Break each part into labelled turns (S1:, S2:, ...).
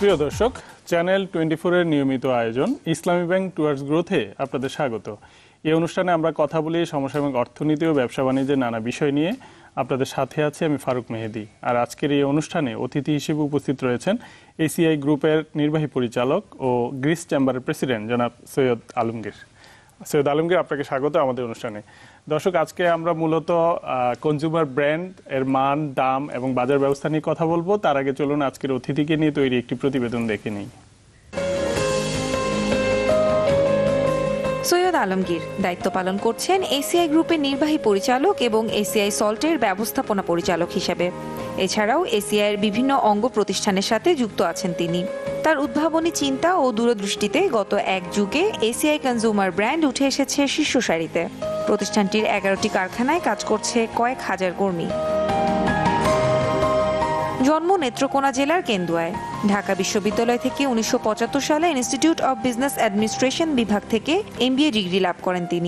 S1: প্রিয় দর্শক, চ্যানেল 24 এর নিয়মিত আয়োজন ইসলামী ব্যাংক টুয়ার্ডস গ্রোথে আপনাদের স্বাগত। এই অনুষ্ঠানে আমরা কথা বলি সমসাময়িক অর্থনীতি ও ব্যবসা বাণিজ্যের নানা বিষয় নিয়ে। আপনাদের সাথে আছি আমি ফারুক মেহেদি। আর আজকের এই অনুষ্ঠানে অতিথি হিসেবে উপস্থিত রয়েছেন এসিআই গ্রুপের নির্বাহী পরিচালক ও গ্রিস চেম্বারের প্রেসিডেন্ট জনাব সৈয়দ আলমগীর। সৈয়দ আলমগীর, আপনাকে স্বাগত আমাদের অনুষ্ঠানে। দর্শক, আজকে আমরা মূলত কনজিউমার ব্র্যান্ড এর মান, দাম এবং বাজার ব্যবস্থা নিয়ে কথা বলবো। তার আগে চলুন আজকের অতিথিকে নিয়ে তৈরি একটি প্রতিবেদন দেখে নিই।
S2: সৈয়দ আলমগীর দায়িত্ব পালন করছেন এসিআই গ্রুপের নির্বাহী পরিচালক এবং এসিআই সল্টের ব্যবস্থাপনা পরিচালক হিসেবে। এছাড়াও এসিআইয়ের বিভিন্ন অঙ্গ প্রতিষ্ঠানের সাথে যুক্ত আছেন তিনি। তার উদ্ভাবনী চিন্তা ও দূরদৃষ্টিতে গত এক যুগে এসিআই কনজিউমার ব্র্যান্ড উঠে এসেছে শীর্ষ সারিতে। প্রতিষ্ঠানটির 11টি কারখানায় কাজ করছে কয়েক হাজার কর্মী। জন্ম নেত্রকোনা জেলার কেন্দুয়ায়। ঢাকা বিশ্ববিদ্যালয় থেকে 1975 সালে ইনস্টিটিউট অব বিজনেস অ্যাডমিনিস্ট্রেশন বিভাগ থেকে MBA ডিগ্রি লাভ করেন তিনি।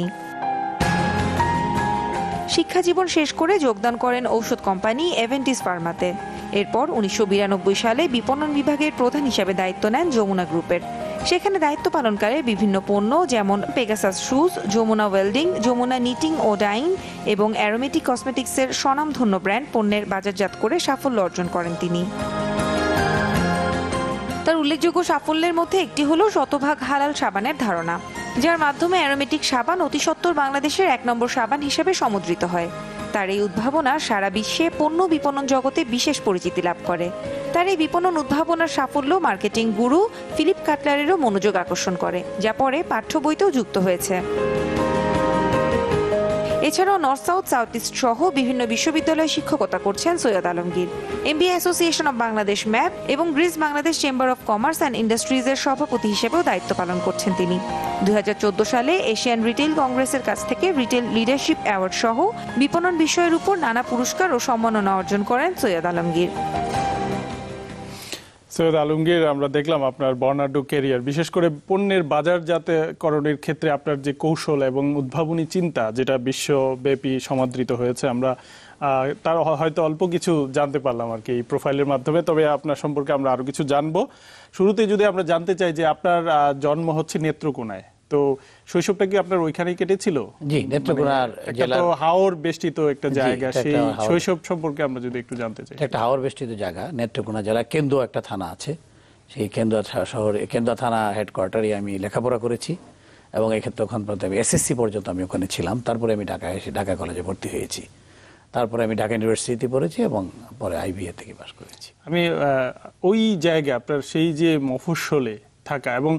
S2: শিক্ষাজীবন শেষ করে যোগদান করেন ঔষধ কোম্পানি এভেন্টিস ফার্মাতে। এরপর 1992 সালে বিপণন বিভাগের প্রধান হিসেবে দায়িত্ব নেন যমুনা গ্রুপের। সেখানে দায়িত্ব পালনকালে বিভিন্ন পণ্য যেমন Pegasus shoes, Jamuna welding, Jamuna knitting ও ডাইং এবং অ্যারোমেটিক কসমেটিক্সের স্বনামধন্য ব্র্যান্ড পণ্যের বাজারজাত করে সাফল্য অর্জন করেন তিনি। তার উল্লেখযোগ্য সাফল্যের মধ্যে একটি হলো শতভাগ হালাল সাবানের ধারণা, যার মাধ্যমে অ্যারোমেটিক সাবান অতি সত্বর বাংলাদেশের 1 নম্বর সাবান হিসেবে সমুদ্রিত হয়। তার এই উদ্ভাবনা সারা বিশ্বে পণ্য বিপণন জগতে বিশেষ পরিচিতি লাভ করে। তার এই বিপণন উদ্ভাবনার সাফল্য মার্কেটিং গুরু ফিলিপ কাটলারেরও মনোযোগ আকর্ষণ করে, যা পরে পাঠ্য বইতেও যুক্ত হয়েছে। এছাড়াও নর্থ সাউথ, সাউথ ইস্ট সহ বিভিন্ন বিশ্ববিদ্যালয়ে শিক্ষকতা করছেন Syed Alamgir. MBA association of Bangladesh MAP এবং Greece Bangladesh chamber of commerce and ইন্ডাস্ট্রিজের সভাপতি হিসেবেও দায়িত্ব পালন করছেন তিনি। 2014 সালে এশিয়ান রিটেল কংগ্রেসের কাছ থেকে রিটেল লিডারশিপ অ্যাওয়ার্ড সহ বিপণন বিষয়ের উপর নানা পুরস্কার ও সম্মাননা অর্জন করেন সৈয়দ আলমগীর।
S1: সৈয়দ আলমগীর, আমরা দেখলাম আপনার বর্ণাঢ্য ক্যারিয়ার, বিশেষ করে পণ্যের বাজারজাতকরণের ক্ষেত্রে আপনার যে কৌশল এবং উদ্ভাবনী চিন্তা, যেটা বিশ্বব্যাপী সমাদৃত হয়েছে। আমরা তার হয়তো অল্প কিছু জানতে পারলাম আর কি এই প্রোফাইলের মাধ্যমে, তবে আপনার সম্পর্কে আমরা আরো কিছু জানবো। শুরুতে যদি আমরা জানতে চাই যে আপনার জন্ম হচ্ছে নেত্রকোনায়, তো শৈশবটা কি আপনার ওইখানেই কেটেছিল?
S3: জি, নেত্রকোনার জেলার
S1: হাওর বেষ্টিত একটা জায়গা, সেই শৈশব সম্পর্কে আমরা যদি একটু জানতে চাই।
S3: একটা হাওর বেষ্টিত জায়গা, নেত্রকোনা জেলা কেন্দুয়া একটা থানা আছে। সেই কেন্দুয়া শহরে, কেন্দুয়া থানা হেডকোয়ার্টারে আমি লেখাপড়া করেছি এবং এক্ষেত্রে ওখান পর্যন্ত আমি SSC পর্যন্ত আমি ওখানে ছিলাম। তারপরে আমি ঢাকায় এসে ঢাকা কলেজে ভর্তি হয়েছি। তারপরে আমি ঢাকা ইউনিভার্সিটিতে পড়েছি এবং পরে IBA থেকে পাস করেছি।
S1: আমি ওই জায়গায় আপনার সেই যে মফস্বলে থাকা এবং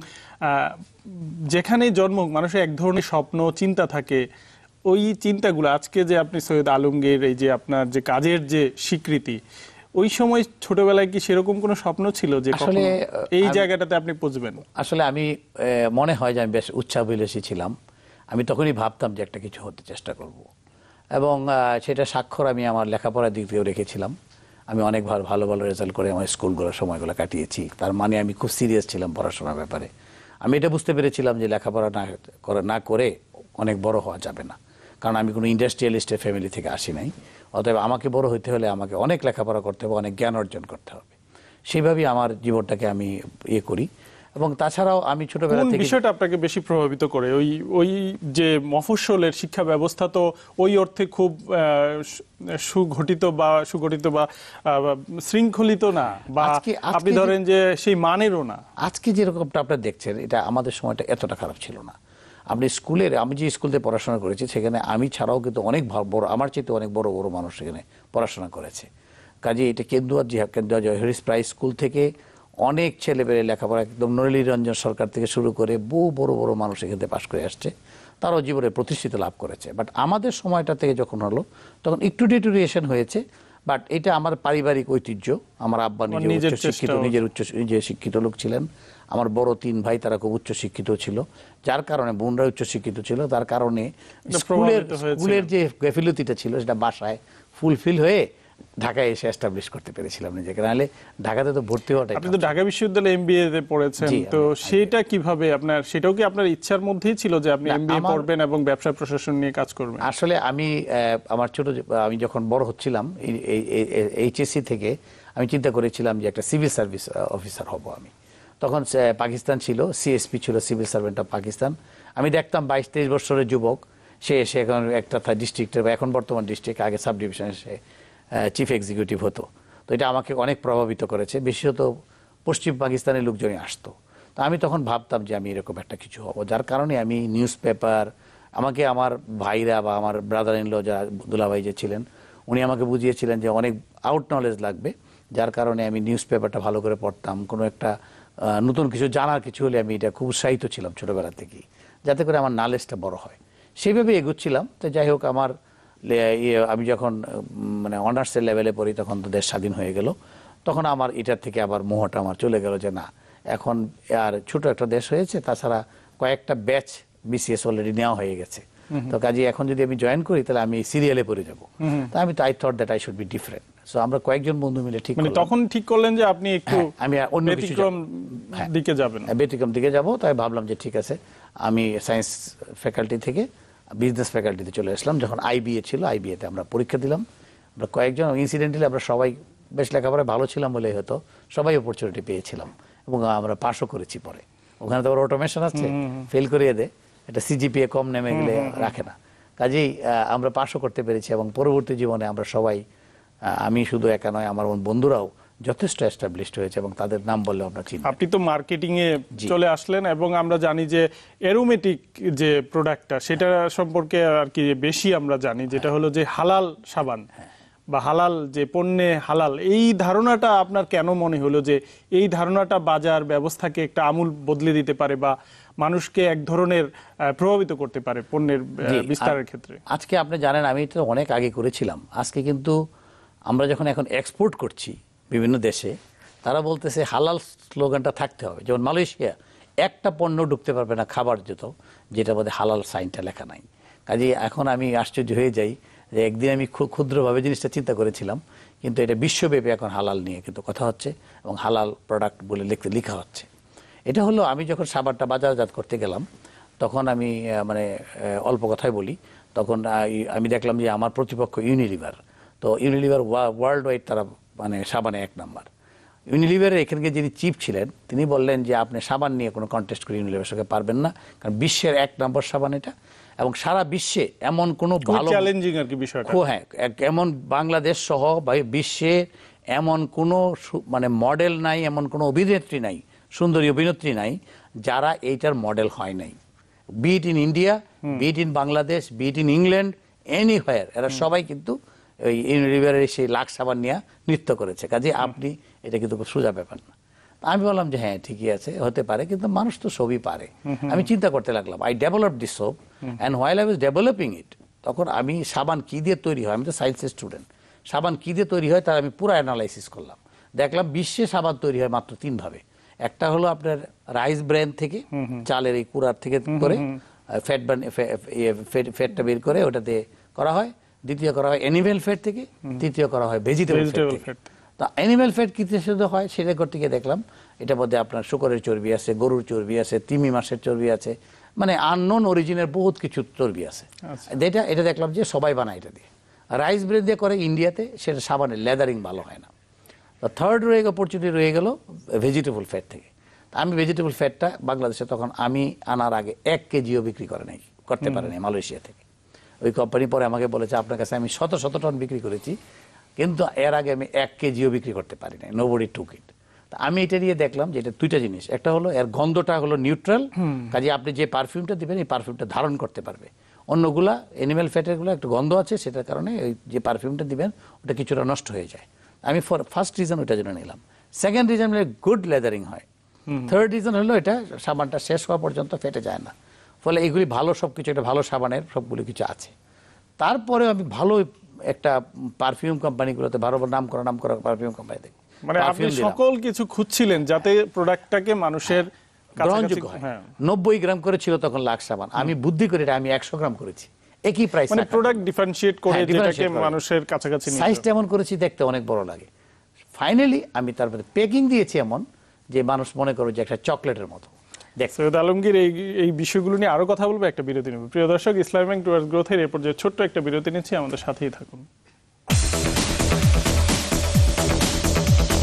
S1: যেখানে জন্ম, মানুষের এক ধরনের স্বপ্ন চিন্তা থাকে, ওই চিন্তাগুলো আজকে যে আপনি সৈয়দ আলমগীর, এই যে আপনার যে কাজের যে স্বীকৃতি, ওই সময় ছোটবেলায় কি সেরকম কোনো স্বপ্ন ছিল যে আসলে এই জায়গাটাতে আপনি পৌঁছবেন? আসলে
S3: আমি মনে হয় যে আমি বেশ উচ্চাভিলাষী ছিলাম। আমি তখনই ভাবতাম যে একটা কিছু হতে চেষ্টা করব এবং সেটা স্বাক্ষর আমি আমার লেখাপড়ার দিক দিয়েও রেখেছিলাম। আমি অনেক ভালো ভালো রেজাল্ট করে আমার স্কুলগুলোর সময়গুলো কাটিয়েছি। তার মানে আমি খুব সিরিয়াস ছিলাম পড়াশোনার ব্যাপারে। আমি এটা বুঝতে পেরেছিলাম যে লেখাপড়া না করে অনেক বড় হওয়া যাবে না, কারণ আমি কোনো ইন্ডাস্ট্রিয়ালিস্টের ফ্যামিলি থেকে আসি নাই। অতএব আমাকে বড় হইতে হলে আমাকে অনেক লেখাপড়া করতে হবে, অনেক জ্ঞান অর্জন করতে হবে। সেইভাবেই আমার জীবনটাকে আমি করি। এবং তাছাড়াও আমি ছোটবেলা থেকে
S1: বিষয়টা আপনাকে বেশি প্রভাবিত করে ওই যে মফস্বলের শিক্ষা ব্যবস্থা, তো ওই অর্থে খুব সুগঠিত বা শৃঙ্খলিত না, বা আপনি ধরেন যে সেই মানেরও না।
S3: আজকে যেরকমটা আপনারা দেখছেন, এটা আমাদের সময়টা এতটা খারাপ ছিল না। আপনি স্কুলের, আমি যে স্কুলে পড়াশোনা করেছি সেখানে আমি ছাড়াও কিন্তু অনেক বড়, আমার চেয়ে অনেক বড় বড় মানুষ সেখানে পড়াশোনা করেছে। কাজে এটা কেন্দুয়া জহিরিস প্রাইস স্কুল থেকে অনেক ছেলেপেলে লেখাপড়া, একদম নলিনীরঞ্জন সরকার থেকে শুরু করে বহু বড় বড় মানুষ এখান থেকে পাশ করে আসছে, তারাও জীবনে প্রতিষ্ঠিত লাভ করেছে। বাট আমাদের সময়টা থেকে যখন হলো তখন একটু ডিটোরিয়েশন হয়েছে। বাট এটা আমার পারিবারিক ঐতিহ্য। আমার আব্বা নিজে শিক্ষিত লোক ছিলেন। আমার বড় 3 ভাই, তারা খুব উচ্চ শিক্ষিত ছিল, যার কারণে বোনরা উচ্চ শিক্ষিত ছিল। তার কারণে স্কুলের যে গ্যাফিলতিটা ছিল সেটা বাসায় ফুলফিল হয়ে ঢাকায় এসে এস্টাবলিশ করতে পেরেছিলাম নিজেকে। নাহলে ঢাকাতে তো ভর্তি হওয়াটা।
S1: আপনি তো ঢাকা বিশ্ববিদ্যালয়ে MBA তে পড়েছেন, তো সেটা কিভাবে আপনার, সেটাও কি আপনার ইচ্ছার মধ্যেই ছিল যে আপনি MBA পড়বেন এবং ব্যবসা প্রশাসন নিয়ে কাজ করবেন?
S3: আসলে আমি যখন বড় হচ্ছিলাম HSC থেকে আমি চিন্তা করেছিলাম যে একটা সিভিল সার্ভিস অফিসার হব আমি। তখন পাকিস্তান ছিল, সিএসপি ছিল, সিভিল সার্ভেন্ট অফ পাকিস্তান। আমি দেখতাম 22-23 বছরের যুবক, সে এখন একটা ডিস্ট্রিক্টের, বা এখন বর্তমান ডিস্ট্রিক্ট, আগে সাব ডিভিশনে সে চিফ এক্সিকিউটিভ হতো। তো এটা আমাকে অনেক প্রভাবিত করেছে, বিশেষত পশ্চিম পাকিস্তানের লোকজনই আসতো। তো আমি তখন ভাবতাম যে আমি এরকম একটা কিছু হব, যার কারণে আমি নিউজ পেপার, আমাকে আমার ভাইরা বা আমার ব্রাদার ইন ল যারা দুলাভাই যে ছিলেন, উনি আমাকে বুঝিয়েছিলেন যে অনেক আউট নলেজ লাগবে, যার কারণে আমি নিউজ পেপারটা ভালো করে পড়তাম। কোনো একটা নতুন কিছু জানার কিছু হলে আমি এটা খুব উৎসাহিত ছিলাম ছোটোবেলা থেকেই, যাতে করে আমার নলেজটা বড় হয়। সেইভাবে এগোচ্ছিলাম। তো যাই হোক, আমার আমি যখন মানে অনার্সের লেভেলে পড়ি, তখন তো দেশ স্বাধীন হয়ে গেল। তখন আমার এটার থেকে আবার মোহটা আমার চলে গেল যে না, এখন আর ছোট একটা দেশ হয়েছে, তাছাড়া কয়েকটা ব্যাচ বিসিএস অলরেডি নেওয়া হয়ে গেছে। তো কাজে এখন যদি আমি জয়েন করি, তাহলে আমি সিরিয়ালে পড়ে যাবো। তো আমি তো I thought that I should be different. So আমরা কয়েকজন বন্ধু মিলে ঠিক
S1: মানে তখন ঠিক করলেন যে আপনি একটু
S3: আমি অন্য
S1: ব্যতিক্রম দিকে যাবেন,
S3: ব্যতিক্রম দিকে যাব। তাই ভাবলাম যে ঠিক আছে, আমি সায়েন্স ফ্যাকাল্টি থেকে বিজনেস ফ্যাকাল্টিতে চলে আসলাম। যখন আইবিএ ছিল, আইবিএতে আমরা পরীক্ষা দিলাম। আমরা কয়েকজন, ইনসিডেন্টালি আমরা সবাই বেশ লেখাপড়ায় ভালো ছিলাম বলেই হয়তো সবাই অপরচুনিটি পেয়েছিলাম, এবং আমরা পাসও করেছি পরে। ওখানে তো অটোমেশন আছে, ফেল করিয়ে দেয়, এটা সিজিপিএ কম নেমে গেলে রাখে না। কাজেই আমরা পাসও করতে পেরেছি, এবং পরবর্তী জীবনে আমরা সবাই, আমি শুধু একা নয়, আমার বন্ধুরাও যথেষ্ট এস্টাবলিশড হয়েছে, এবং তাদের নাম বললে আমরা চিনি।
S1: আপনি তো মার্কেটিং এ চলে আসলেন, এবং আমরা জানি যে অ্যারোমেটিক যে প্রোডাক্টটা, সেটা সম্পর্কে আর কি বেশি আমরা জানি, যেটা হলো যে হালাল সাবান বা হালাল যে পণ্যে হালাল, এই ধারণাটা আপনার কেন মনে হলো যে এই ধারণাটা বাজার ব্যবস্থাকে একটা আমূল বদলে দিতে পারে বা মানুষকে এক ধরনের প্রভাবিত করতে পারে পণ্যের বিস্তারের ক্ষেত্রে?
S3: আজকে আপনি জানেন, আমি তো অনেক আগে করেছিলাম। আজকে কিন্তু আমরা যখন এখন এক্সপোর্ট করছি বিভিন্ন দেশে, তারা বলতেছে হালাল স্লোগানটা থাকতে হবে। যেমন মালয়েশিয়া, একটা পণ্য ঢুকতে পারবে না খাবার যেটা মধ্যে হালাল সাইনটা লেখা নাই। কাজে এখন আমি আশ্চর্য হয়ে যাই যে একদিন আমি খুব ক্ষুদ্রভাবে জিনিসটা চিন্তা করেছিলাম, কিন্তু এটা বিশ্বব্যাপী এখন হালাল নিয়ে কিন্তু কথা হচ্ছে, এবং হালাল প্রোডাক্ট বলে লেখা হচ্ছে। এটা হলো, আমি যখন সাবানটা বাজারজাত করতে গেলাম, তখন আমি মানে অল্প কথাই বলি, তখন আমি দেখলাম যে আমার প্রতিপক্ষ ইউনিলিভার। তো ইউনিলিভার ওয়ার্ল্ড ওয়াইড তারা মানে সাবানে 1 নাম্বার। ইউনিলিভারের এখানকে যিনি চিফ ছিলেন, তিনি বললেন যে আপনি সাবান নিয়ে কোনো কন্টেস্ট করে ইউনিলিভারের সঙ্গে পারবেন না, কারণ বিশ্বের 1 নম্বর সাবান এটা, এবং সারা বিশ্বে এমন কোনো ভালো
S1: চ্যালেঞ্জিং আর কি বিষয়টা।
S3: হ্যাঁ, এমন বাংলাদেশ সহ বিশ্বে এমন কোনো মানে মডেল নাই, এমন কোনো অভিনেত্রী নাই, সুন্দরী অভিনেত্রী নাই যারা এইটার মডেল হয় নাই। Be it in India, be it in Bangladesh, be it in England, anywhere, এরা সবাই কিন্তু ওই ইউনিলিভারের সেই লাক্স সাবান নিয়ে নৃত্য করেছে। কাজে আপনি এটা কিন্তু খুব সোজা ব্যাপার না। আমি বললাম যে হ্যাঁ ঠিকই আছে, হতে পারে, কিন্তু মানুষ তো সবই পারে। আমি চিন্তা করতে লাগলাম, I develop this soap, and while I was developing it, তখন আমি সাবান কি দিয়ে তৈরি হয়, আমি তো সায়েন্সের স্টুডেন্ট, সাবান কি দিয়ে তৈরি হয় তার আমি পুরো অ্যানালাইসিস করলাম। দেখলাম বিশ্বে সাবান তৈরি হয় মাত্র 3 ভাবে। একটা হলো আপনার রাইস ব্র্যান থেকে, চালের এই কুড়ার থেকে করে ফ্যাটটা বের করে ওটাতে করা হয়। দ্বিতীয় করা হয় অ্যানিমেল ফ্যাট থেকে, তৃতীয় করা হয় ভেজিটেবল ফ্যাট। তো অ্যানিমেল ফ্যাট কি শুধু হয় সেটা করতে গিয়ে দেখলাম এটার মধ্যে আপনার শুকরের চর্বি আছে, গরুর চর্বি আছে, তিমি মাছের চর্বি আছে, মানে আননোন অরিজিনের বহুত কিছু চর্বি আছে। এটা দেখলাম যে সবাই বানায় এটা দিয়ে। রাইস ব্রেন দিয়ে করে ইন্ডিয়াতে, সেটা সাবানের লেদারিং ভালো হয় না। তো থার্ড অপরচুনিটি রয়ে গেল ভেজিটেবল ফ্যাট থেকে। আমি ভেজিটেবল ফ্যাটটা বাংলাদেশে তখন আমি আনার আগে 1 কেজিও বিক্রি করতে পারে নাই মালয়েশিয়া থেকে। ওই কোম্পানি পরে আমাকে বলেছে আপনার কাছে আমি শত টন বিক্রি করেছি, কিন্তু এর আগে আমি 1 কেজিও বিক্রি করতে পারি নাই, নোবডি টুক ইট। আমি এটা নিয়ে দেখলাম যে এটা 2টা জিনিস, একটা হলো এর গন্ধটা হলো নিউট্রাল, কাজে আপনি যে পারফিউমটা দিবেন এই পারফিউমটা ধারণ করতে পারবে। অন্যগুলা অ্যানিমেল ফ্যাটেরগুলো একটু গন্ধ আছে, সেটার কারণে ওই যে পারফিউমটা দিবেন ওটা কিছুটা নষ্ট হয়ে যায়। আমি ফার্স্ট রিজন ওইটার জন্য নিলাম। সেকেন্ড রিজন হলো গুড লেদারিং হয়। থার্ড রিজন হলো এটা সাবানটা শেষ হওয়া পর্যন্ত ফেটে যায় না, ফলে এগুলি ভালো সবকিছু, একটা ভালো সাবানের সবগুলো কিছু আছে। তারপরে আমি ভালো একটা পারফিউম কোম্পানিগুলোতে, ভালো নাম করা পারফিউম কোম্পানি দেখি,
S1: মানে আপনি সকল কিছু খুঁজছিলেন যাতে প্রোডাক্টটাকে মানুষের
S3: গ্রহণযোগ্য হয়। 90 গ্রাম করে ছিল তখন লাক্স সাবান, আমি বুদ্ধি করে এটা আমি 100 গ্রাম করেছি, একই প্রাইস,
S1: মানে প্রোডাক্ট ডিফারেন্সিয়েট করে যেটাকে মানুষের কাছাকাছি নিয়ে
S3: সাইজটা এমন করেছি দেখতে অনেক বড় লাগে। ফাইনালি আমি তারপরে প্যাকিং দিয়েছি এমন যে মানুষ মনে করে যে একটা চকলেটের মতো।
S1: সৈয়দ আলমগীর, এই বিষয়গুলো নিয়ে আরো কথা বলবো, একটা বিরতি নেব। প্রিয় দর্শক, ইসলামী ব্যাংক টুয়ার্ডস গ্রোথের এরপর যে ছোট্ট একটা বিরতি নিচ্ছি, আমাদের সাথেই থাকুন।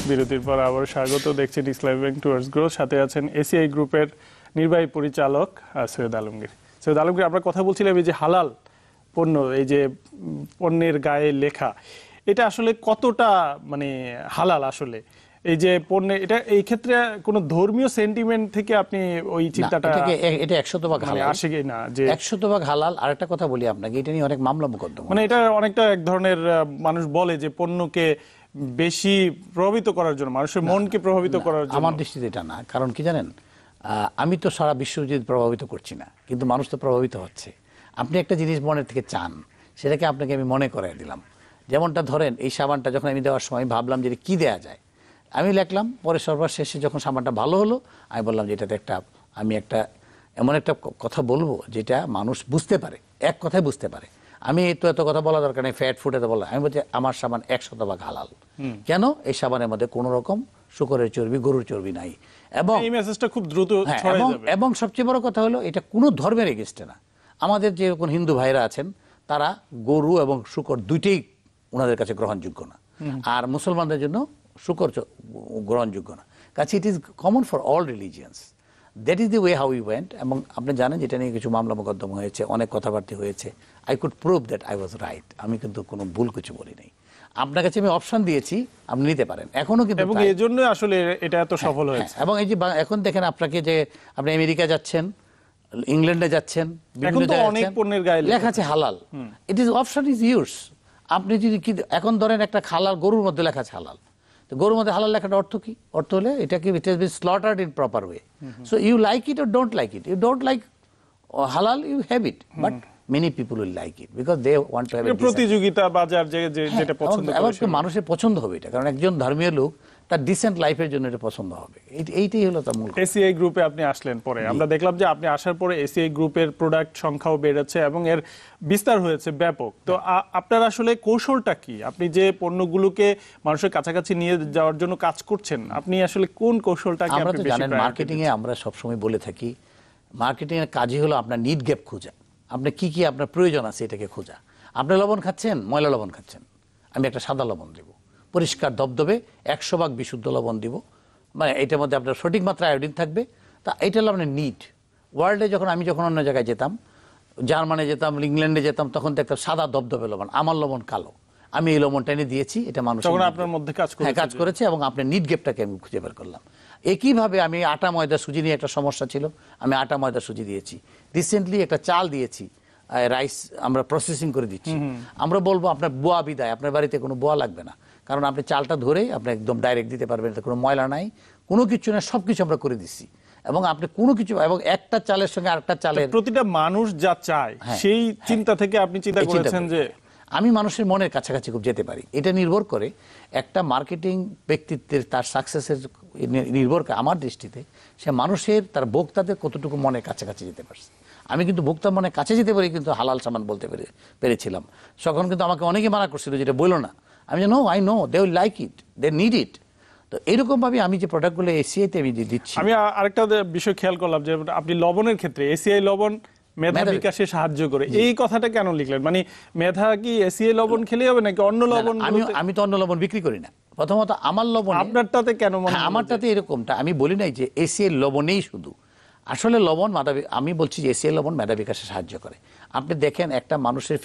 S1: বিরতির পর আবার স্বাগত। দেখছেন ইসলামী ব্যাংক টুয়ার্ডস গ্রোথ, সাথে আছেন এসিআই গ্রুপের নির্বাহী পরিচালক সৈয়দ আলমগীর। সৈয়দ আলমগীর, আমরা কথা বলছিলাম এই যে হালাল পণ্য, এই যে পণ্যের গায়ে লেখা, এটা আসলে কতটা মানে হালাল আসলে? এই যে পণ্য, এটা এই ক্ষেত্রে কোনো ধর্মীয় সেন্টিমেন্ট থেকে আপনি ওই চিন্তাটা,
S3: এটা 100% হালাল
S1: আসে কি না যে
S3: 100% হালাল? আর একটা কথা বলি আপনাকে, এটা নিয়ে অনেক মামলা মোকদ্দমা,
S1: মানে এটা অনেকটা এক ধরনের মানুষ বলে যে পণ্যকে বেশি প্রভাবিত করার জন্য, মানুষের মনকে প্রভাবিত করার জন্য।
S3: আমার দৃষ্টিতে এটা না। কারণ কি জানেন, আমি তো সারা বিশ্বজিৎ প্রভাবিত করছি না, কিন্তু মানুষ তো প্রভাবিত হচ্ছে। আপনি একটা জিনিস মনের থেকে চান, সেটাকে আপনাকে আমি মনে করাই দিলাম। যেমনটা ধরেন, এই সাবানটা যখন আমি দেওয়ার সময় ভাবলাম যে কি দেয়া যায়, আমি লিখলাম, পরে সর্বশেষে শেষে যখন সাবানটা ভালো হলো, আমি বললাম যে এটাতে আমি এমন একটা কথা বলবো যেটা মানুষ বুঝতে পারে, এক কথায় বুঝতে পারে। আমি এত কথা বলা দরকার নেই, ফ্যাট ফুড এত বলা। আমি বলছি আমার সাবান 100% হালাল। কেন? এই সাবানের মধ্যে কোনো রকম শূকরের চর্বি, গরুর চর্বি নাই। এবং
S1: এই মেসেজটা খুব দ্রুত ছড়ায় যাবে।
S3: এবং সবচেয়ে বড় কথা হলো, এটা কোনো ধর্মের এগেইনস্টে না। আমাদের যে কোন হিন্দু ভাইরা আছেন, তারা গরু এবং শূকর দুইটাই ওনাদের কাছে গ্রহণযোগ্য না, আর মুসলমানদের জন্য শূকর গ্রহণযোগ্য না। কাছে it is common for all religions. That is the way how we went. এবং আপনি জানেন যেটা নিয়ে কিছু মামলা মোকদ্দমা হয়েছে, অনেক কথাবার্তা হয়েছে। I could prove that I was right. আমি কিন্তু কোনো ভুল কিছু বলি নাই। আপনার কাছে আমি অপশন দিয়েছি, আপনি নিতে পারেন এখনো, কিন্তু
S1: এবং এই জন্য আসলে এটা এত সফল হয়েছে।
S3: এবং এই যে এখন দেখেন, আপনাকে যে আপনি আমেরিকা যাচ্ছেন, ইংল্যান্ডে যাচ্ছেন,
S1: এখন তো অনেক পণ্যের গায়ে
S3: লেখা আছে হালাল। It is option is yours. আপনি যদি এখন ধরেন একটা হালাল গরুর মধ্যে লেখা আছে হালাল, তো গরুর মধ্যে হালাল লেখাটা অর্থ কি? অর্থ হলে এটাকে it has been slaughtered in proper way. So you like it or don't like it. You don't like halal, you have it, but many people will like it because they want to have a
S1: প্রতিযোগিতা বাজার যেটা পছন্দ করে,
S3: এবং মানুষের পছন্দ হবে এটা। কারণ একজন ধর্মীয় লোক তার ডিসেন্ট লাইফের জন্য এটা পছন্দ হবে। এইটাই হলো তার মূল।
S1: এসিআই গ্রুপে আপনি আসলেন পরে, আমরা দেখলাম যে আপনি আসার পরে এসিআই গ্রুপের প্রোডাক্ট সংখ্যাও বেড়েছে এবং এর বিস্তার হয়েছে ব্যাপক। তো আপনার আসলে কৌশলটা কি? আপনি যে পণ্যগুলোকে মানুষের কাছাকাছি নিয়ে যাওয়ার জন্য কাজ করছেন, আপনি আসলে কোন কৌশলটাকে
S3: আমরা
S1: আপনি
S3: তো
S1: বেশি
S3: জানেন, মার্কেটিং এ আমরা সবসময় বলে থাকি, মার্কেটিং এর কাজই হলো আপনার নিড গ্যাপ খোঁজা। আপনার কি কি আপনার প্রয়োজন আছে এটাকে খোঁজা। আপনি লবণ খাচ্ছেন, ময়লা লবণ খাচ্ছেন, আমি একটা সাদা লবণ দেব, পরিষ্কার দবদবে 100% বিশুদ্ধ লবণ দিব, মানে এটার মধ্যে আপনার সঠিক মাত্রা আয়োডিন থাকবে। তা এটা হলো আপনার নিড। ওয়ার্ল্ডে আমি যখন অন্য জায়গায় যেতাম, জার্মানে যেতাম, ইংল্যান্ডে যেতাম, তখন দেখতাম সাদা দবদবে লবণ, আমার লবণ কালো। আমি এই লবণটা এনে দিয়েছি, এটা মানুষ
S1: আপনার মধ্যে
S3: কাজ করেছে এবং আপনার নিড গ্যাপটাকে আমি খুঁজে বের করলাম। একইভাবে আমি আটা ময়দা সুজি নিয়ে একটা সমস্যা ছিল, আমি আটা ময়দা সুজি দিয়েছি। রিসেন্টলি একটা চাল দিয়েছি, রাইস আমরা প্রসেসিং করে দিচ্ছি। আমরা বলবো আপনার বোয়া বিদায়, আপনার বাড়িতে কোনো বোয়া লাগবে না, কারণ আপনি চালটা ধরেই আপনি একদম ডাইরেক্ট দিতে পারবেন, এতে কোনো ময়লা নাই, কোনো কিছু না, সবকিছু আমরা করে দিচ্ছি। এবং আপনি কোনো কিছু, এবং একটা চালের সঙ্গে আরেকটা চালের,
S1: প্রতিটা মানুষ যা চায় সেই চিন্তা থেকে আপনি চিন্তা করেছেন যে
S3: আমি মানুষের মনের কাছাকাছি খুব যেতে পারি। এটা নির্ভর করে একটা মার্কেটিং ব্যক্তিত্বের, তার সাকসেসের নির্ভর করে আমার দৃষ্টিতে সে মানুষের, তার ভোক্তাদের কতটুকু মনের কাছাকাছি যেতে পারছে। আমি কিন্তু ভোক্তার মনের কাছে যেতে পারি, কিন্তু হালাল সামান বলতে পেরেছিলাম। তখন কিন্তু আমাকে অনেকে মানা করছিল, যেটা বললো না। আমি no, I know they will like it, they need it. তো এরকম ভাবে আমি যে প্রোডাক্টগুলো এসিআইতে আমি দিচ্ছি।
S1: আমি আরেকটা বিষয় খেয়াল করলাম যে আপনি লবণের ক্ষেত্রে এসিআই লবণ মেধা বিকাশে সাহায্য করে, এই কথাটা কেন লিখলেন? মানে মেধা কি এসিআই লবণ খেলে হবে নাকি অন্য লবণ?
S3: আমি তো অন্য লবণ বিক্রি করি না। প্রথমত আমার লবণ,
S1: আপনারটাতে কেন মনে হয়?
S3: আমারটাতে এরকমটা আমি বলি নাই যে এসিআই লবণেই শুধু। আসলে লবণ আমি বলছি যে এসিআই লবণ মেধা বিকাশে সাহায্য করে। আপনি দেখেন, একটা মানুষের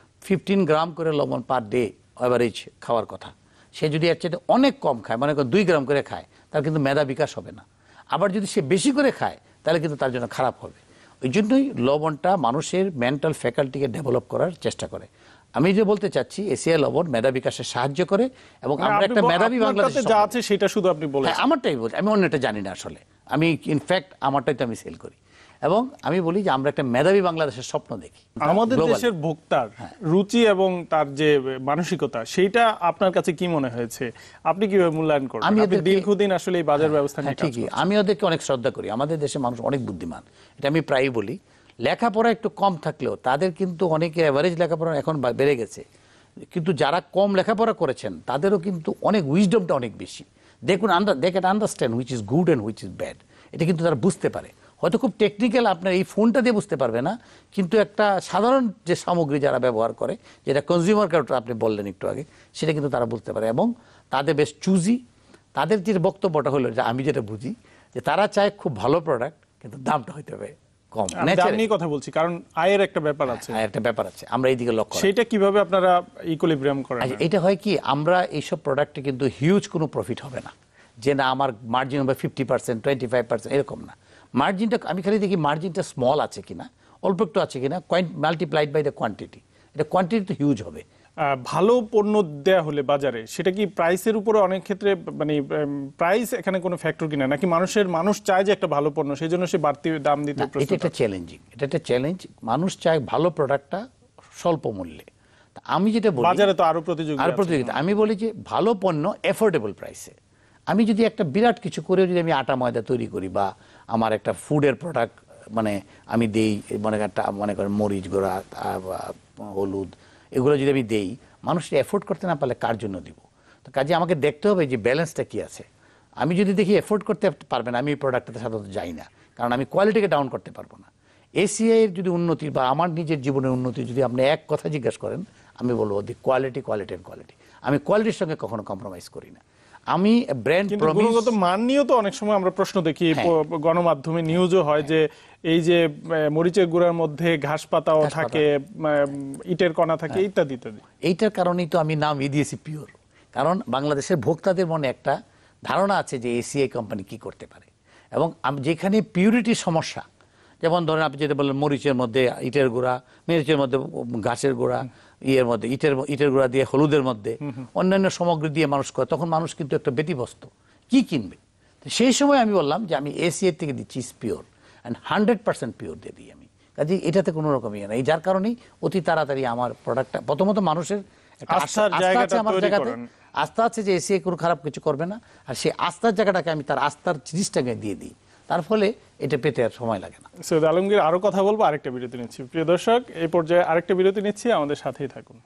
S3: 15 গ্রাম করে লবণ পার ডে অ্যাভারেজ খাওয়ার কথা। সে যদি এর চেয়ে অনেক কম খায়, মনে করেন 2 গ্রাম করে খায়, তার কিন্তু মেধা বিকাশ হবে না। আবার যদি সে বেশি করে খায়, তাহলে কিন্তু তার জন্য খারাপ হবে। ওই জন্যই লবণটা মানুষের মেন্টাল ফ্যাকাল্টিকে ডেভেলপ করার চেষ্টা করে। আমি যে বলতে চাচ্ছি, এসিআই লবণ মেধা বিকাশে সাহায্য করে। এবং আমরা একটা মেধাবী বাংলাদেশ
S1: যা আছে সেটা শুধু আপনি বলেন।
S3: আমারটাই বলছি, আমি অন্যটা জানি না আসলে। আমি ইনফ্যাক্ট আমারটাই তো আমি সেল করি। এবং আমি বলি যে আমরা একটা মেধাবী বাংলাদেশের স্বপ্ন দেখি।
S1: আমাদের দেশের ভোক্তার রুচি এবং তার যে মানসিকতা, সেইটা আপনার কাছে কি মনে হয়েছে? আপনি কিভাবে মূল্যায়ন করেন? আপনি দীর্ঘদিন আসলে এই বাজার ব্যবস্থা নিয়ে কাজ করছেন।
S3: ঠিকই, আমি ওদেরকে অনেক শ্রদ্ধা করি। আমাদের দেশে মানুষ অনেক বুদ্ধিমান, এটা আমি প্রায়ই বলি। লেখাপড়া একটু কম থাকলেও তাদের কিন্তু অনেকে এভারেজ লেখাপড়া এখন বেড়ে গেছে, কিন্তু যারা কম লেখাপড়া করেছেন তাদেরও কিন্তু অনেক উইজডমটা অনেক বেশি। They can understand which is good and which is bad. এটা কিন্তু তারা বুঝতে পারে। হয়তো খুব টেকনিক্যাল, আপনার এই ফোনটা দিয়ে বুঝতে পারবে না, কিন্তু একটা সাধারণ যে সামগ্রী যারা ব্যবহার করে, যেটা কনজিউমার কার্ড আপনি বললেন একটু আগে, সেটা কিন্তু তারা বুঝতে পারে। এবং তাদের বেশ চুজি, তাদের যে বক্তব্যটা হলো, যে আমি যেটা বুঝি, যে তারা চায় খুব ভালো প্রোডাক্ট, কিন্তু দামটা হইতে হবে কম।
S1: দাম নিয়ে কথা বলছি, কারণ আয়ের একটা ব্যাপার আছে,
S3: একটা ব্যাপার আছে, আমরা এইদিকে লক্ষ্য।
S1: সেটা কিভাবে আপনারা ইকুইলিব্রিয়াম করেন?
S3: এটা হয় কি, আমরা এইসব প্রোডাক্টে কিন্তু হিউজ কোনো প্রফিট হবে না, যে না আমার মার্জিন হবে 50%, 25%, এরকম না। মার্জিনটা আমি খালি দেখি মার্জিনটা স্মল আছে কিনা, অল্প একটু আছে কিনা, মাল্টিপ্লাইড বাই দ্য কোয়ান্টিটি। এটা কোয়ান্টিটি তো হিউজ হবে।
S1: ভালো পণ্য দেয়া হলে বাজারে, সেটা কি প্রাইসের উপরে অনেক ক্ষেত্রে, মানে প্রাইস এখানে কোনো ফ্যাক্টর কিনা, নাকি মানুষ চায় যে একটা ভালো পণ্য, সেই জন্য সে বাড়তি দাম দিতে প্রস্তুত?
S3: এটা একটা চ্যালেঞ্জিং, এটা একটা চ্যালেঞ্জ। মানুষ চায় ভালো প্রোডাক্টটা স্বল্প মূল্যে। আমি যেটা বলি,
S1: বাজারে তো আরো প্রতিযোগিতা,
S3: আমি বলি যে ভালো পণ্য এফোর্ডেবল প্রাইসে। আমি যদি একটা বিরাট কিছু করে যদি আমি আটা ময়দা তৈরি করি, বা আমার একটা ফুডের প্রোডাক্ট মানে আমি দেই, মনে করেন মরিচ গুঁড়া, হলুদ, এগুলো যদি আমি দেই, মানুষ এফোর্ড করতে না পারলে কার জন্য দিব? তো কাজে আমাকে দেখতে হবে যে ব্যালেন্সটা কি আছে। আমি যদি দেখি এফোর্ড করতে পারবে না, আমি এই প্রোডাক্টটাতে সাধারণত যাই না, কারণ আমি কোয়ালিটিকে ডাউন করতে পারবো না। এসিআই এর যদি উন্নতি বা আমার নিজের জীবনের উন্নতি যদি আপনি এক কথা জিজ্ঞাসা করেন, আমি বলবো the quality, quality and quality. আমি কোয়ালিটির সঙ্গে কখনো কম্প্রোমাইজ করি না। আমি ব্র্যান্ড
S1: গুণগত মান নিয়েও তো অনেক সময় আমরা প্রশ্ন দেখি, গণমাধ্যমে নিউজও হয় যে এই যে মরিচের গুঁড়ার মধ্যে ঘাস পাতাও থাকে, ইটের কণা থাকে, ইত্যাদি ইত্যাদি।
S3: এইটার কারণেই তো আমি নাম দিয়েছি পিওর। কারণ বাংলাদেশের ভোক্তাদের মনে একটা ধারণা আছে যে এসিআই কোম্পানি কি করতে পারে, এবং যেখানে পিউরিটির সমস্যা, যেমন ধরেন আপনি যেটা বললেন মরিচের মধ্যে ইটের গুঁড়া, মরিচের মধ্যে ঘাসের গুঁড়া, ইয়ের মধ্যে ইটের গুঁড়া দিয়ে, হলুদের মধ্যে অন্যান্য সামগ্রী দিয়ে মানুষ করে, তখন মানুষ কিন্তু একটা ব্যতিব্যস্ত, কি কিনবে? তো সেই সময় আমি বললাম যে আমি এসিআই থেকে দিচ্ছি পিওর অ্যান্ড 100% পিওর দিয়ে দিই আমি। কাজে এটাতে কোনো রকম ইয়ে নেই, যার কারণেই অতি তাড়াতাড়ি আমার প্রোডাক্টটা, প্রথমত মানুষের আস্থা আছে আমার জায়গাতে, আস্থা আছে যে এসিআই কোনো খারাপ কিছু করবে না, আর সেই আস্থার জায়গাটাকে আমি তার আস্থার জিনিসটাকে দিয়ে দিই, তার ফলে এটা পেতে আর সময় লাগে না।
S1: সৈয়দ আলমগীর, আরো কথা বলবো, আরেকটা বিরতি নিচ্ছি। প্রিয় দর্শক, এই পর্যায়ে আরেকটা বিরতি নিচ্ছি, আমাদের সাথেই থাকুন।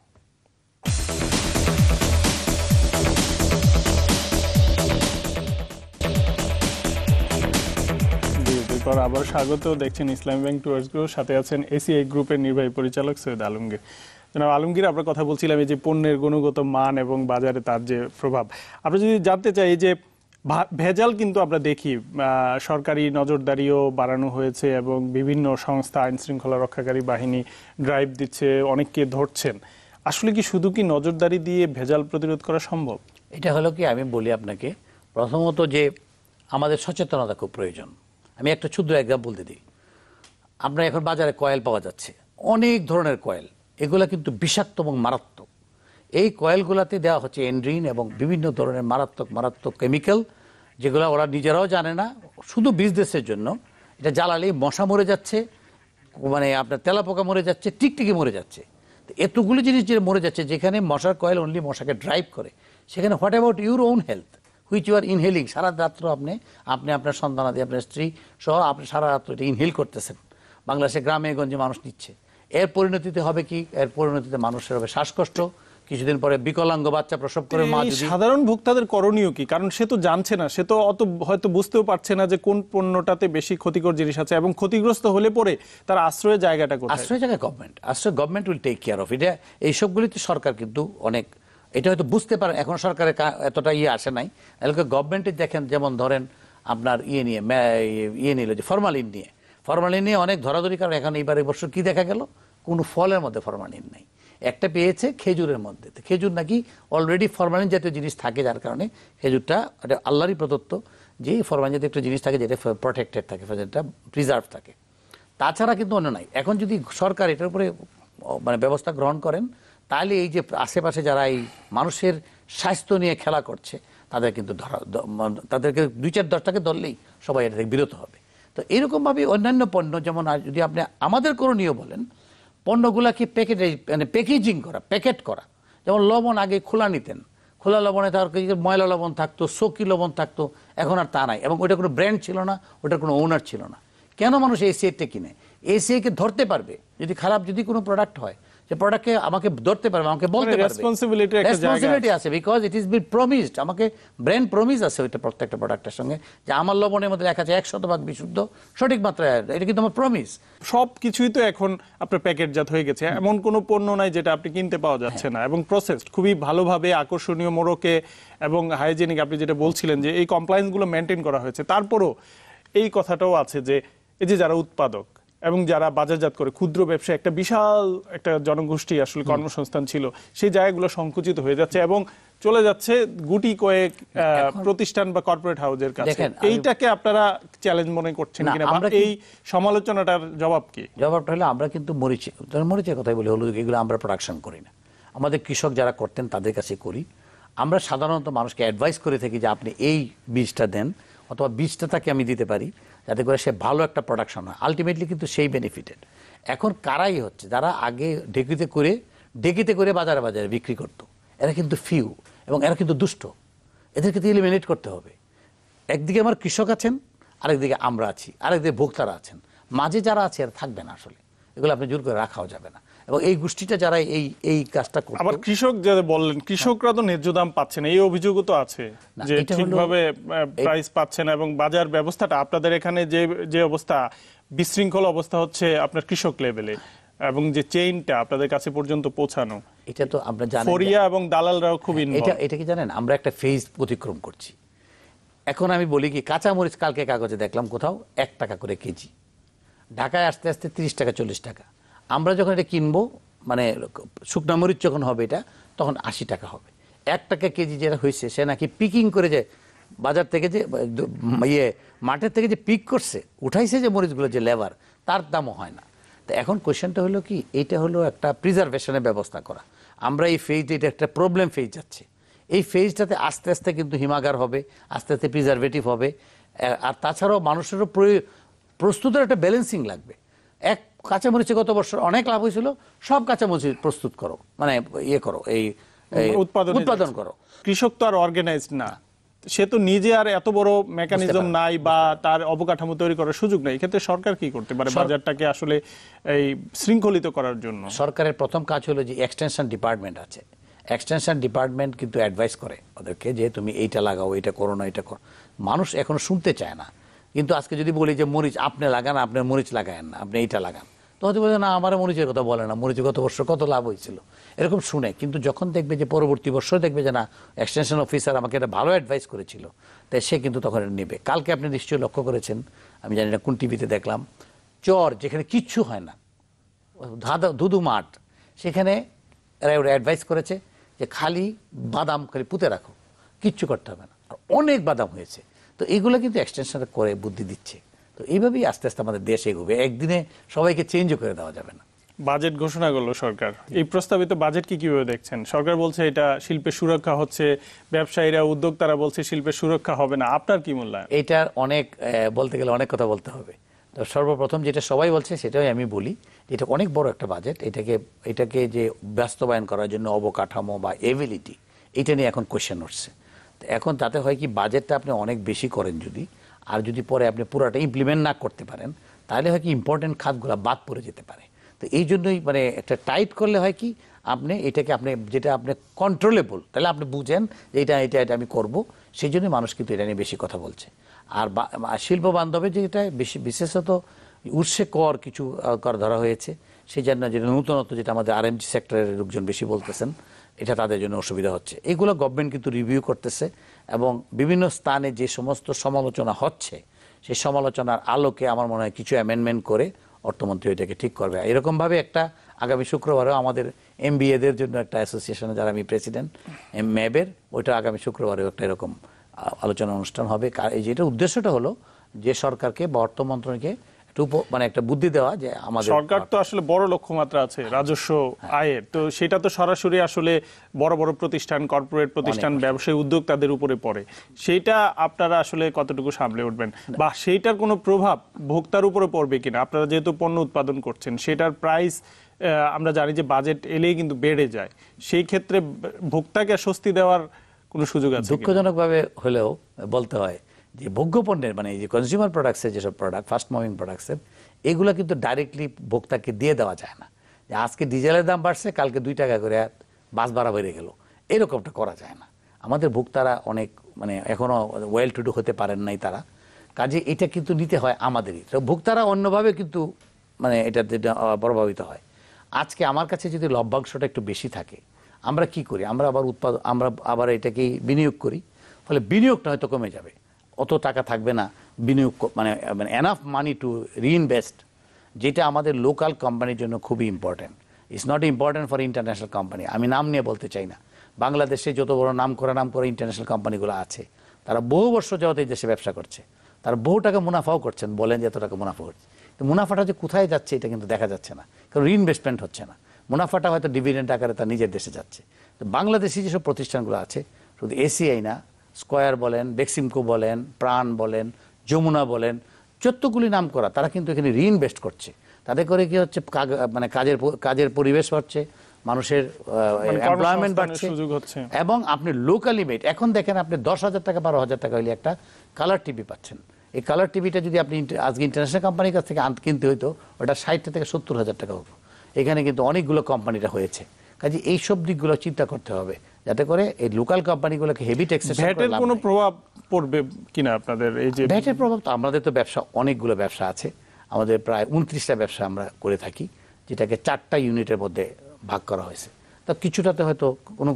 S1: বিরতির পর আবার স্বাগত। দেখছেন ইসলামী ব্যাংক টুয়ার্স গ্রুপ, সাথে আছেন এসিআই গ্রুপের নির্বাহী পরিচালক সৈয়দ আলমগীর। জনাব আলমগীর, আমরা কথা বলছিলাম এই যে পণ্যের গুণগত মান এবং বাজারে তার যে প্রভাব। আমরা যদি জানতে চাই যে ভেজাল কিন্তু আমরা দেখি, সরকারি নজরদারিও বাড়ানো হয়েছে এবং বিভিন্ন সংস্থা, আইন শৃঙ্খলা রক্ষাকারী বাহিনী ড্রাইভ দিচ্ছে, অনেককে ধরছেন। আসলে কি শুধু কি নজরদারি দিয়ে ভেজাল প্রতিরোধ করা সম্ভব?
S3: এটা হলো কি, আমি বলি আপনাকে, প্রথমত যে আমাদের সচেতনতা খুব প্রয়োজন। আমি একটা ক্ষুদ্র এক্সাম্পল দিই। আপনার এখন বাজারে কয়েল পাওয়া যাচ্ছে, অনেক ধরনের কয়েল, এগুলো কিন্তু বিষাক্ত এবং মারাত্মক। এই কয়েলগুলোতে দেওয়া হচ্ছে এন্ড্রিন এবং বিভিন্ন ধরনের মারাত্মক কেমিক্যাল, যেগুলো ওরা নিজেরাও জানে না, শুধু বিজনেসের জন্য। এটা জ্বালালেই মশা মরে যাচ্ছে, মানে আপনার তেলাপোকা মরে যাচ্ছে, টিকটিকি মরে যাচ্ছে। তো এতগুলো জিনিস যে মরে যাচ্ছে, যেখানে মশার কয়েল অনলি মশাকে ড্রাইভ করে, সেখানে what about your own health which you are inhaling? সারা রাত্র আপনি আপনার সন্তানাদি, আপনার স্ত্রী সহ আপনি সারা রাত্র এটা ইনহেল করতেছেন। বাংলাদেশে গ্রামে গঞ্জে মানুষ নিচ্ছে। এর পরিণতিতে হবে কি? এর পরিণতিতে মানুষের হবে শ্বাসকষ্ট, কিছুদিন পরে বিকলাঙ্গ বাচ্চা প্রসব করে মা।
S1: সাধারণ ভোক্তাদের করণীয় কি? কারণ সে তো জানছে না, সে তো অত হয়তো বুঝতেও পারছে না যে কোন পণ্যটাতে বেশি ক্ষতিকর জিনিস আছে, এবং ক্ষতিগ্রস্ত হলে পরে তার আশ্রয়ের জায়গাটা কোথায়?
S3: আশ্রয়ের জায়গায় government will take care of এটা। এইসবগুলিতে সরকার কিন্তু অনেক, এটা হয়তো বুঝতে পারেন, এখন সরকারের এতটা আসে নাই। গভর্নমেন্টে দেখেন, যেমন ধরেন আপনার নিল যে ফরমালিন নিয়ে অনেক ধরাধরি, কারণ এখন এইবার বছর কি দেখা গেল, কোনো ফলের মধ্যে ফরমালিন নাই। একটা পেয়েছে খেজুরের মধ্যে, খেজুর নাকি অলরেডি ফরমালিন জাতীয় জিনিস থাকে, যার কারণে খেজুরটা আল্লাহরই প্রদত্ত যে ফরমালিন জাতীয় একটা জিনিস থাকে, যেটা প্রোটেক্টেড থাকে, যেটা প্রিজার্ভ থাকে, তাছাড়া কিন্তু অন্য নাই। এখন যদি সরকার এটার উপরে মানে ব্যবস্থা গ্রহণ করেন, তাহলে এই যে আশেপাশে যারা এই মানুষের স্বাস্থ্য নিয়ে খেলা করছে, তাদের কিন্তু তাদেরকে 2-4-10টাকে ধরলেই সবাই এটা থেকে বিরত হবে। তো এরকমভাবে অন্যান্য পণ্য, যেমন যদি আপনি আমাদের করণীয় বলেন, পণ্যগুলাকে প্যাকেজিং করা, প্যাকেট করা। যেমন লবণ আগে খোলা নিতেন, খোলা লবণে তার ময়লা লবণ থাকতো, সকি লবণ থাকতো, এখন আর তা নাই, এবং ওইটা কোনো ব্র্যান্ড ছিল না, ওটার কোনো ওনার ছিল না। কেন মানুষ এসিআইটা কিনে? এসিআইকে ধরতে পারবে যদি খারাপ যদি কোনো প্রোডাক্ট হয়, যে প্রোডাক্টকে আমাকে ধরতে পারবে, আমাকে বলতে পারবে। রেসপন্সিবিলিটি আছে, because it is been promised, আমাকে ব্র্যান্ড প্রমিস আছে ওইটা প্রত্যেকটা প্রোডাক্টের সঙ্গে, যে আমার লবণের মধ্যে লেখা আছে 100% বিশুদ্ধ, সঠিক মাত্রায়, এটা কিন্তু আমার প্রমিস।
S1: সব কিছুই তো এখন আপনার প্যাকেটজাত হয়ে গেছে, এমন কোনো পণ্য নাই যেটা আপনি কিনতে পাওয়া যাচ্ছে না, এবং প্রসেসড খুবই ভালোভাবে আকর্ষণীয় মোড়কে এবং হাইজেনিক, আপনি যেটা বলছিলেন যে এই কমপ্লায়েন্স গুলো মেনটেন করা হয়েছে। তারপরও এই কথাটাও আছে যে এই যে যারা উৎপাদক এবং যারা বাজারজাত করে, ক্ষুদ্র ব্যবসা একটা বিশাল একটা জনগোষ্ঠী আসলে কর্মসংস্থান ছিল, সেই জায়গাগুলো সংকুচিত হয়ে যাচ্ছে এবং চলে যাচ্ছে গুটি কয়েক প্রতিষ্ঠান বা কর্পোরেট হাউসের কাছে। এইটাকে আপনারা চ্যালেঞ্জ মনে করছেন কিনা, বা এই সমালোচনাটার জবাব কি?
S3: জবাবটা হলো আমরা কিন্তু মরিচের কথাই বলি, হলুদ, এগুলো আমরা প্রোডাকশন করি না, আমাদের কৃষক যারা করতেন তাদের কাছে করি। আমরা সাধারণত মানুষকে অ্যাডভাইস করে থাকি যে আপনি এই বীজটা দেন, অথবা বীজটা তাকে আমি দিতে পারি যাতে করে সে ভালো একটা প্রোডাকশন হয়। আলটিমেটলি কিন্তু সেই বেনিফিটেড। এখন কারাই হচ্ছে যারা আগে ডেকিতে করে বাজারে বাজারে বিক্রি করতো, এরা কিন্তু ফিউ, এবং এরা কিন্তু দুষ্ট, এদেরকে তো এলিমিনেট করতে হবে। একদিকে আমার কৃষক আছেন, আরেকদিকে আমরা আছি, আরেকদিকে ভোক্তারা আছেন, মাঝে যারা আছে এরা থাকবে না। আসলে এগুলো আপনি জোর করে রাখাও যাবে না, এবং এই গোষ্ঠীটা যারা এই কাজটা করবে।
S1: আবার কৃষক যারা বললেন, কৃষকরা তো ন্যায্য দাম পাচ্ছে না, এই অভিযোগও তো আছে যে ঠিকভাবে প্রাইস পাচ্ছে না, এবং বাজার ব্যবস্থাটা আপনাদের এখানে যে অবস্থা, বিশৃঙ্খল অবস্থা হচ্ছে আপনার কৃষক লেভেলে, এবং যে চেইনটা আপনাদের কাছে পর্যন্ত পৌঁছানো,
S3: এটা তো আমরা জানি,
S1: ফরিয়া এবং দালালরাও খুব ইনভলভ।
S3: এটা কি জানেন, আমরা একটা ফেজ অতিক্রম করছি। এখন আমি বলি কি, কাঁচামরিচ কালকে কাগজে দেখলাম কোথাও 1 টাকা করে কেজি, ঢাকায় আস্তে আস্তে 30 টাকা 40 টাকা। আমরা যখন এটা কিনবো, মানে শুকনা মরিচ যখন হবে এটা, তখন 80 টাকা হবে। 1 টাকা কেজি যেটা হয়েছে, সে নাকি পিকিং করে, যে বাজার থেকে যে মাঠের থেকে যে পিক করছে, উঠাইছে যে মরিচগুলো, যে লেবার, তার দামও হয় না। তো এখন কোয়েশ্চেনটা হলো কি, এইটা হলো একটা প্রিজার্ভেশনের ব্যবস্থা করা। আমরা এই ফেজটা, এটা একটা প্রবলেম ফেজ যাচ্ছে, এই ফেজটাতে আস্তে আস্তে কিন্তু হিমাগার হবে, আস্তে আস্তে প্রিজারভেটিভ হবে। আর তাছাড়াও মানুষেরও প্রস্তুতের একটা ব্যালেন্সিং লাগবে। এক কাঁচামরিচে গত বছর অনেক লাভ হয়েছিল, সব কাঁচামরিচ প্রস্তুত করো, মানে করো, এই উৎপাদন করো।
S1: কৃষক তো আর অর্গানাইজড না, সে তো নিজে আর এত বড় মেকানিজম নাই, বা তার অবকাঠামো তৈরি করার সুযোগ নাই। এক্ষেত্রে সরকার কি করতে পারে বাজারটাকে আসলে এই শৃঙ্খলিত করার জন্য?
S3: সরকারের প্রথম কাজ হলো যে এক্সটেনশন ডিপার্টমেন্ট আছে, এক্সটেনশন ডিপার্টমেন্ট কিন্তু অ্যাডভাইস করে ওদেরকে যে তুমি এইটা লাগাও, এইটা করো না, এটা করো। মানুষ এখনো শুনতে চায় না। কিন্তু আজকে যদি বলি যে মরিচ আপনি লাগান, আপনার মরিচ লাগায়েন না, আপনি এইটা লাগান, তো হয়তো বলে না, আমার মরিচের কথা বলে না, মরিচের গত বছর কত লাভ হয়েছিল, এরকম শুনে। কিন্তু যখন দেখবে যে পরবর্তী বছর দেখবে যে না, এক্সটেনশন অফিসার আমাকে এটা ভালো অ্যাডভাইস করেছিল, তাই সে কিন্তু তখন নেবে। কালকে আপনি নিশ্চয়ই লক্ষ্য করেছেন, আমি জানি না কোন টিভিতে দেখলাম, চর যেখানে কিচ্ছু হয় না, ধুধু মাঠ, সেখানে এরা অ্যাডভাইস করেছে যে খালি বাদাম খালি পুঁতে রাখো, কিচ্ছু করতে হবে না, আর অনেক বাদাম হয়েছে। তো এইগুলো কিন্তু এক্সটেনশন করে বুদ্ধি দিচ্ছে। তো এইভাবেই আস্তে আস্তে আমাদের দেশ এগোবে, একদিনে সবাইকে চেঞ্জও করে দেওয়া যাবে না।
S1: বাজেট ঘোষণা করলো সরকার, এই প্রস্তাবিত বাজেট কি কিভাবে দেখছেন? সরকার বলছে এটা শিল্পের সুরক্ষা হচ্ছে, ব্যবসায়ীরা উদ্যোক্তারা বলছে শিল্পের সুরক্ষা হবে না, আপনার কি মূল্যায়ন?
S3: এটার অনেক বলতে গেলে অনেক কথা বলতে হবে। তো সর্বপ্রথম যেটা সবাই বলছে সেটাই আমি বলি, এটা অনেক বড় একটা বাজেট। এটাকে যে বাস্তবায়ন করার জন্য অবকাঠামো বা এবিলিটি, এটা নিয়ে এখন কোয়েশ্চেন উঠছে। এখন তাতে হয় কি, বাজেটটা আপনি অনেক বেশি করেন যদি, আর যদি পরে আপনি পুরোটা ইমপ্লিমেন্ট না করতে পারেন, তাহলে হয় কি ইম্পর্টেন্ট খাতগুলো বাদ পড়ে যেতে পারে। তো এই জন্যই মানে একটা টাইট করলে হয় কি, আপনি এটাকে যেটা আপনি কন্ট্রোলেবল, তাহলে আপনি বুঝেন যে এটা আমি করব, সেই জন্য মানুষ কিন্তু এটা নিয়ে বেশি কথা বলছে। আর শিল্প বান্ধবে যেটা বিশেষত উৎসে কিছু কর ধরা হয়েছে, সেই জন্য যেটা নতুনত্ব, যেটা আমাদের আরএমজি সেক্টরের লোকজন বেশি বলতেছেন, এটা তাদের জন্য অসুবিধা হচ্ছে। এগুলো গভর্নমেন্ট কিন্তু রিভিউ করতেছে, এবং বিভিন্ন স্থানে যে সমস্ত সমালোচনা হচ্ছে, সেই সমালোচনার আলোকে আমার মনে হয় কিছু অ্যামেন্ডমেন্ট করে অর্থমন্ত্রী এটাকে ঠিক করবে। এরকমভাবে একটা আগামী শুক্রবারেও আমাদের এমবিএদের জন্য একটা অ্যাসোসিয়েশনে, যারা আমি প্রেসিডেন্ট ম্যাবের, ওইটা আগামী শুক্রবারেও একটা এরকম আলোচনা অনুষ্ঠান হবে। যেটা উদ্দেশ্যটা হলো যে সরকারকে বা অর্থ মন্ত্রণালয়কে মানে একটা বুদ্ধি দেওয়া, যে আমাদের
S1: সরকার তো আসলে বড় লক্ষ্যমাত্রা আছে রাজস্ব আয়ের, তো সেটা তো সরাসরি আসলে বড় বড় প্রতিষ্ঠান, কর্পোরেট প্রতিষ্ঠান, ব্যবসায়ী উদ্যোক্তাদের উপরে পড়ে। সেইটা আপনারা আসলে কতটুকু সামলে উঠবেন, বা সেইটার কোনো প্রভাব ভোক্তার উপরে পড়বে কিনা? আপনারা যেহেতু পণ্য উৎপাদন করছেন, সেটার প্রাইস আমরা জানি যে বাজেট এলেই কিন্তু বেড়ে যায়, সেই ক্ষেত্রে ভোক্তাকে স্বস্তি দেওয়ার কোনো সুযোগ আছে?
S3: দুঃখজনকভাবে হলেও বলতে হয় যে ভোগ্যপণ্যের, মানে এই যে কনজিউমার প্রোডাক্টসের যেসব প্রোডাক্ট, ফাস্ট মুভিং প্রোডাক্টসের, এগুলো কিন্তু ডাইরেক্টলি ভোক্তাকে দিয়ে দেওয়া যায় না। যে আজকে ডিজেলের দাম বাড়ছে, কালকে 2 টাকা করে বাস ভাড়া বেড়ে গেল, এরকমটা করা যায় না। আমাদের ভোক্তারা অনেক মানে এখনো ওয়েল টু ডু হতে পারেন নাই তারা, কাজে এটা কিন্তু নিতে হয় আমাদেরই। তো ভোক্তারা অন্যভাবে কিন্তু মানে এটা প্রভাবিত হয়। আজকে আমার কাছে যদি লভ্যাংশটা একটু বেশি থাকে, আমরা কি করি, আমরা আবার এটাকে বিনিয়োগ করি, ফলে বিনিয়োগটা হয়তো কমে যাবে, অত টাকা থাকবে না বিনিয়োগ, মানে এনাফ মানি টু রিইনভেস্ট, যেটা আমাদের লোকাল কোম্পানির জন্য খুবই important. It's not important for international company. আমি নাম নিয়ে বলতে চাই না, বাংলাদেশে যত বড় নাম করা ইন্টারন্যাশনাল কোম্পানিগুলো আছে, তারা বহু বর্ষ যাবত এই দেশে ব্যবসা করছে, তারা বহু টাকা মুনাফাও করছেন, বলেন যে এত টাকা মুনাফা করছে, তো মুনাফাটা যে কোথায় যাচ্ছে এটা কিন্তু দেখা যাচ্ছে না, কারণ রিইনভেস্টমেন্ট হচ্ছে না। মুনাফাটা হয়তো ডিভিডেন্ড আকারে তার নিজের দেশে যাচ্ছে। তো বাংলাদেশি যেসব প্রতিষ্ঠানগুলো আছে, শুধু এসিআই না, স্কয়ার বলেন, বেক্সিমকো বলেন, প্রাণ বলেন, যমুনা বলেন, যতগুলি নাম করা, তারা কিন্তু এখানে রিইনভেস্ট করছে। তাতে করে কি হচ্ছে, মানে কাজের পরিবেশ হচ্ছে, মানুষের এমপ্লয়মেন্ট বাড়ছে, এবং আপনি লোকালি মেড। এখন দেখেন আপনি 10,000 টাকা 12,000 টাকা হলে একটা কালার টিভি পাচ্ছেন। এই কালার টিভিটা যদি আপনি আজকে ইন্টারন্যাশনাল কোম্পানির কাছ থেকে কিনতে হইতো, ওটা 60 থেকে 70,000 টাকা হতো। এখানে কিন্তু অনেকগুলো কোম্পানিটা হয়েছে। কাজে এইসব দিকগুলো চিন্তা করতে হবে, যাতে করে এই লোকাল কোম্পানিগুলোকে হেভি ট্যাক্সেশন।
S1: ভ্যাটের কোনো প্রভাব পড়বে কিনা আপনাদের? এই যে
S3: ভ্যাটের প্রভাব, তো আমাদের তো ব্যবসা, অনেকগুলো ব্যবসা আছে আমাদের, প্রায় 29টা ব্যবসা আমরা করে থাকি, যেটাকে 4টা ইউনিটের মধ্যে ভাগ করা হয়েছে। তো কিছুটাতে হয়তো কোনো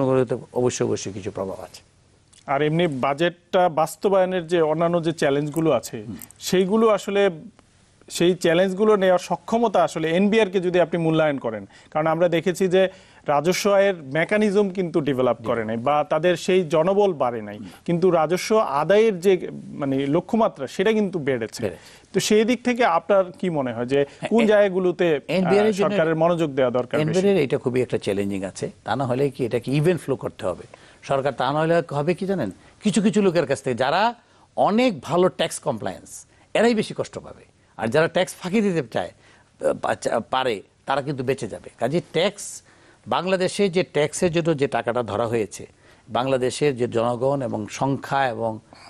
S3: অবশ্যই কিছু প্রভাব আছে।
S1: আর এমনি বাজেটটা বাস্তবায়নের যে অন্যান্য যে চ্যালেঞ্জগুলো আছে, সেইগুলো আসলে সেই চ্যালেঞ্জগুলো নেওয়ার সক্ষমতা আসলে এনবিআরকে যদি আপনি মূল্যায়ন করেন, কারণ আমরা দেখেছি যে রাজস্ব আয়ের মেকানিজম কিন্তু ডেভেলপ করে নাই, বা তাদের সেই জনবল বাড়ে নাই, কিন্তু রাজস্ব আদায়ের যে মানে লক্ষ্যমাত্রা সেটা কিন্তু বেড়েছে। তো সেই দিক থেকে আপনার কি মনে হয় যে কোন জায়গাগুলোতে সরকারের মনোযোগ দেওয়া দরকার?
S3: এনবিআর এটা খুবই একটা চ্যালেঞ্জিং আছে, তা না হলে কি এটাকে ইভেন্ট ফ্লো করতে হবে সরকার, তা না হলে হবে কি জানেন, কিছু কিছু লোকের কাছ থেকে যারা অনেক ভালো ট্যাক্স কমপ্লায়েন্স, এরাই বেশি কষ্ট পাবে, আর যারা ট্যাক্স ফাঁকি দিতে পারে তারা কিন্তু বেঁচে যাবে। কাজে ট্যাক্স, বাংলাদেশে যে ট্যাক্সের জন্য যে টাকাটা ধরা হয়েছে, বাংলাদেশের যে জনগণ এবং সংখ্যা এবং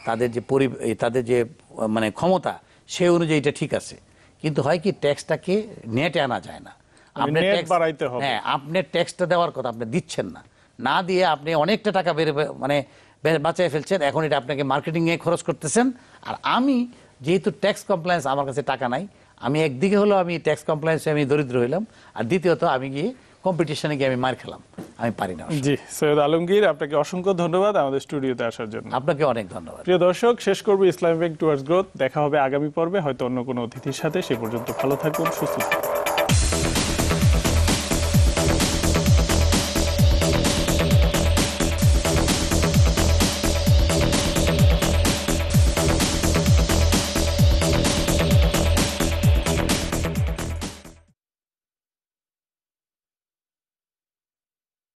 S3: তাদের যে মানে ক্ষমতা, সেই অনুযায়ী এটা ঠিক আছে, কিন্তু হয় কি ট্যাক্সটাকে নেটে আনা যায় না। হ্যাঁ, আপনি ট্যাক্সটা দেওয়ার কথা আপনি দিচ্ছেন না, না দিয়ে আপনি অনেকটা টাকা মানে বাঁচায় ফেলছেন, এখন এটা আপনাকে মার্কেটিং এ খরচ করতেছেন। আর আমি যেহেতু ট্যাক্স কমপ্লায়েন্স, আমার কাছে টাকা নাই, আমি একদিকে হলো আমি ট্যাক্স কমপ্লায়েন্সে আমি দরিদ্র হইলাম, আর দ্বিতীয়ত আমি গিয়ে কম্পিটিশনে গিয়ে আমি মার খেলাম, আমি পারি না।
S1: জি, সৈয়দ আলমগীর, আপনাকে অসংখ্য ধন্যবাদ আমাদের স্টুডিওতে আসার জন্য।
S3: আপনাকে অনেক ধন্যবাদ।
S1: প্রিয় দর্শক, শেষ করব ইসলামিক ব্যাংক টুয়ার্ডস গ্রোথ। দেখা হবে আগামী পর্বে, হয়তো অন্য কোনো অতিথির সাথে। সে পর্যন্ত ভালো থাকুন, সুস্থ থাকুন।